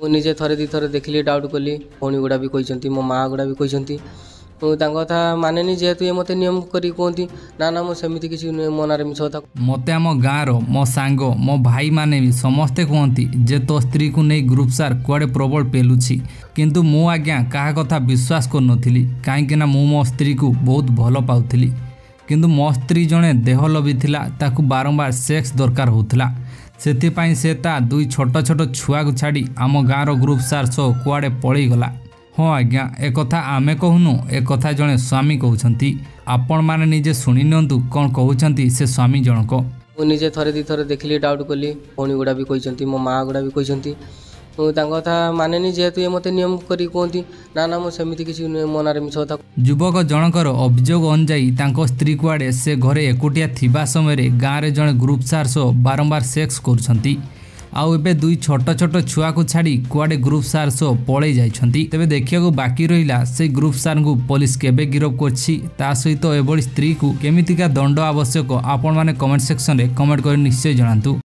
निजे थरे दी थरे देखली डाउट कली भौणी गुड़ा भी कहते मो माँ गुड़ा भी कहते कथा माने जेहेतु ये मत नियम करी कहती ना ना मुझे किसी मो ना मिछ कथा मते आम गाँव मो सांग मो भाई माने भी समस्ते कहती जे तो स्त्री को नहीं ग्रुप सार कुआडे प्रबल पेलुछि किंतु मु आज्ञा कहा कथा विश्वास कर नथिली काहेकि ना मु मो स्त्री को बहुत भल पाउथिली किंतु मो स्त्री जणे देह लबी थिला ताकू बारंबार सेक्स दरकार होतला सेथिपाई से ता दुई छोट छोट छुआ को छाड़ी आम गाँव ग्रुप सार सो कुआडे पळई गला। हाँ आज्ञा एक कथा आमे कहूनु एक कथा जड़े स्वामी कहते आपण मैंने निजे शुणी नियंतु कौन कहते से स्वामी जनक निजे थरे दी थरे देखली डाउट कली भौणी गुड़ा भी कहते मो माँ गुड़ा भी कहते कथा माने जेहेतु ये मत नियम करी कहती ना ना मुझे किसी मो ना मिछ कथा। युवक जनकर अभियोग अनुजाई तांको स्त्री कुआडे से घरे एकुटिया थिबा समय गाँव में जड़े ग्रुप सार सो बारंबार सेक्स करुछंती आउ एबे दुई छोट छोट छुआ को छाड़ी कुआडे ग्रुप सार सो पळई जाइछंती। तेबे देखिया बाकी रहिला से ग्रुप सार को पुलिस केबे गिरफ करछि ता सहित एभली स्त्री को केमितिका दंड आवश्यक आपण माने कमेंट सेक्शन रे कमेंट कर निश्चय जणांतु।